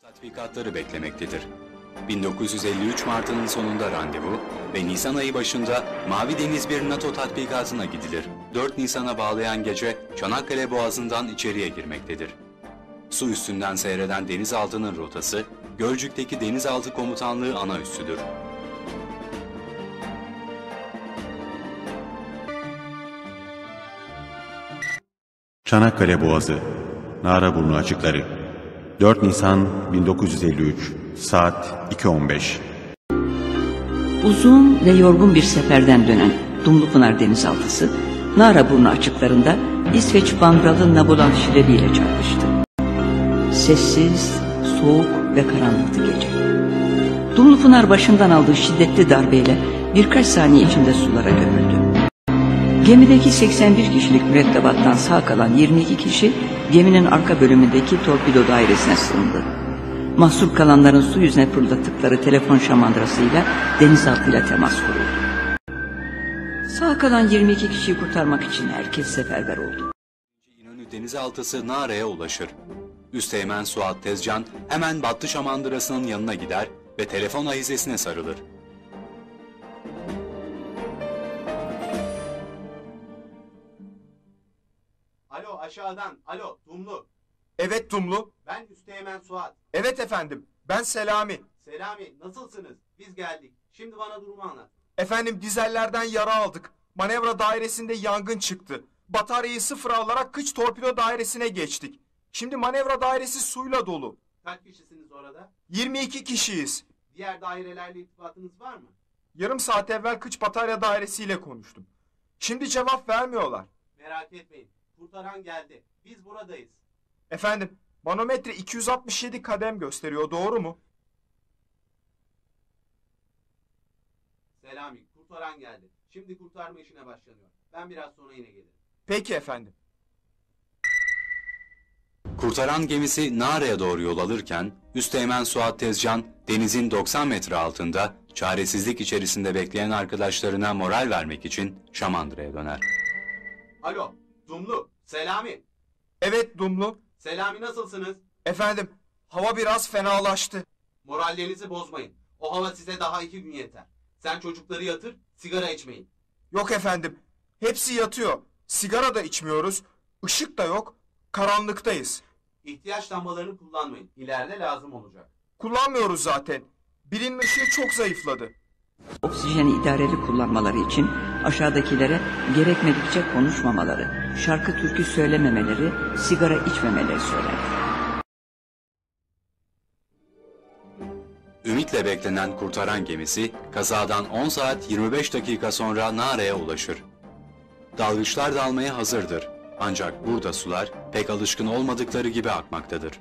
Tatbikatları beklemektedir. 1953 Mart'ının sonunda randevu ve Nisan ayı başında Mavi Deniz 1 NATO tatbikatına gidilir. 4 Nisan'a bağlayan gece Çanakkale Boğazı'ndan içeriye girmektedir. Su üstünden seyreden denizaltının rotası, Gölcük'teki Denizaltı Komutanlığı ana üssüdür. Çanakkale Boğazı, Naraburnu açıkları, 4 Nisan 1953, saat 2:15. Uzun ve yorgun bir seferden dönen Dumlupınar denizaltısı, Naraburnu açıklarında İsveç bandralı Nabolan şilebiyle çarpıştı. Sessiz, soğuk ve karanlıktı gece. Dumlupınar başından aldığı şiddetli darbeyle birkaç saniye içinde sulara gömüldü. Gemideki 81 kişilik mürettebattan sağ kalan 22 kişi geminin arka bölümündeki torpido dairesine sığındı. Mahsur kalanların su yüzüne fırlattıkları telefon şamandırasıyla denizaltıyla temas kuruldu. Sağ kalan 22 kişiyi kurtarmak için herkes seferber oldu. İnönü denizaltısı Nara'ya ulaşır. Üsteğmen Suat Tezcan hemen battı şamandırasının yanına gider ve telefon ahizesine sarılır. Alo aşağıdan, alo Dumlu. Evet Dumlu. Ben Üsteğmen Suat. Evet efendim, ben Selami. Selami nasılsınız? Biz geldik. Şimdi bana durumu anlat. Efendim dizellerden yara aldık. Manevra dairesinde yangın çıktı. Bataryayı sıfıra alarak kıç torpido dairesine geçtik. Şimdi manevra dairesi suyla dolu. Kaç kişisiniz orada? 22 kişiyiz. Diğer dairelerle irtibatınız var mı? Yarım saat evvel kıç batarya dairesiyle konuştum. Şimdi cevap vermiyorlar. Merak etmeyin. Kurtaran geldi. Biz buradayız. Efendim, manometre 267 kadem gösteriyor, doğru mu? Selami, kurtaran geldi. Şimdi kurtarma işine başlanıyor. Ben biraz sonra yine gelirim. Peki efendim. Kurtaran gemisi Nara'ya doğru yol alırken Üsteğmen Suat Tezcan denizin 90 metre altında çaresizlik içerisinde bekleyen arkadaşlarına moral vermek için Şamandıra'ya döner. Alo, Dumlu, Selami. Evet Dumlu. Selami nasılsınız? Efendim, hava biraz fenalaştı. Morallerinizi bozmayın. O hava size daha 2 gün yeter. Sen çocukları yatır, sigara içmeyin. Yok efendim, hepsi yatıyor. Sigara da içmiyoruz, ışık da yok, karanlıktayız. İhtiyaç lambalarını kullanmayın. İleride lazım olacak. Kullanmıyoruz zaten. Birinin ışığı çok zayıfladı. Oksijeni idareli kullanmaları için aşağıdakilere gerekmedikçe konuşmamaları, şarkı türkü söylememeleri, sigara içmemeleri söylendi. Ümitle beklenen kurtaran gemisi kazadan 10 saat 25 dakika sonra Nara'ya ulaşır. Dalgıçlar dalmaya hazırdır. Ancak burada sular pek alışkın olmadıkları gibi akmaktadır.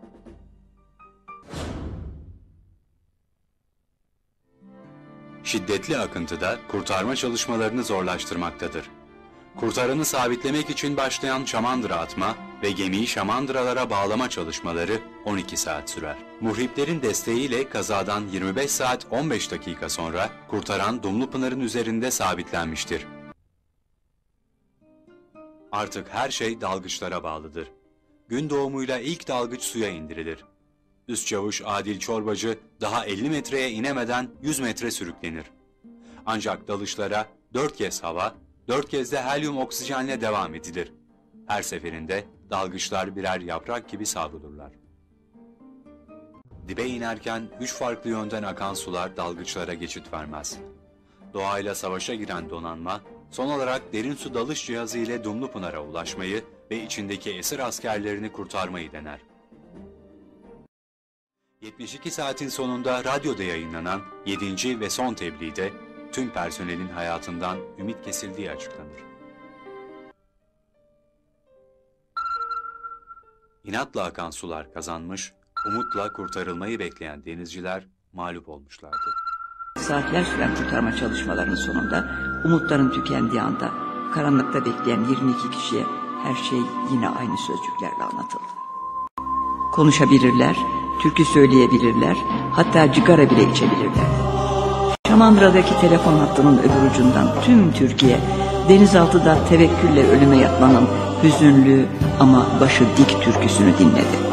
Şiddetli akıntı da kurtarma çalışmalarını zorlaştırmaktadır. Kurtaranı sabitlemek için başlayan şamandıra atma ve gemiyi şamandıralara bağlama çalışmaları 12 saat sürer. Muhriplerin desteğiyle kazadan 25 saat 15 dakika sonra kurtaran Dumlupınar'ın üzerinde sabitlenmiştir. Artık her şey dalgıçlara bağlıdır. Gün doğumuyla ilk dalgıç suya indirilir. Üst çavuş Adil Çorbacı daha 50 metreye inemeden 100 metre sürüklenir. Ancak dalışlara 4 kez hava, 4 kez de helyum oksijenle devam edilir. Her seferinde dalgıçlar birer yaprak gibi savrulurlar. Dibe inerken 3 farklı yönden akan sular dalgıçlara geçit vermez. Doğayla savaşa giren donanma, son olarak derin su dalış cihazı ile Dumlupınar'a ulaşmayı ve içindeki esir askerlerini kurtarmayı dener. 72 saatin sonunda radyoda yayınlanan 7. ve son tebliğde tüm personelin hayatından ümit kesildiği açıklanır. İnatla akan sular kazanmış, umutla kurtarılmayı bekleyen denizciler mağlup olmuşlardı. Saatler süren kurtarma çalışmalarının sonunda umutların tükendiği anda karanlıkta bekleyen 22 kişiye her şey yine aynı sözcüklerle anlatıldı. Konuşabilirler, türkü söyleyebilirler, hatta cigara bile içebilirler. Şamandıra'daki telefon hattının öbür ucundan tüm Türkiye denizaltıda tevekkülle ölüme yatmanın hüzünlü ama başı dik türküsünü dinledi.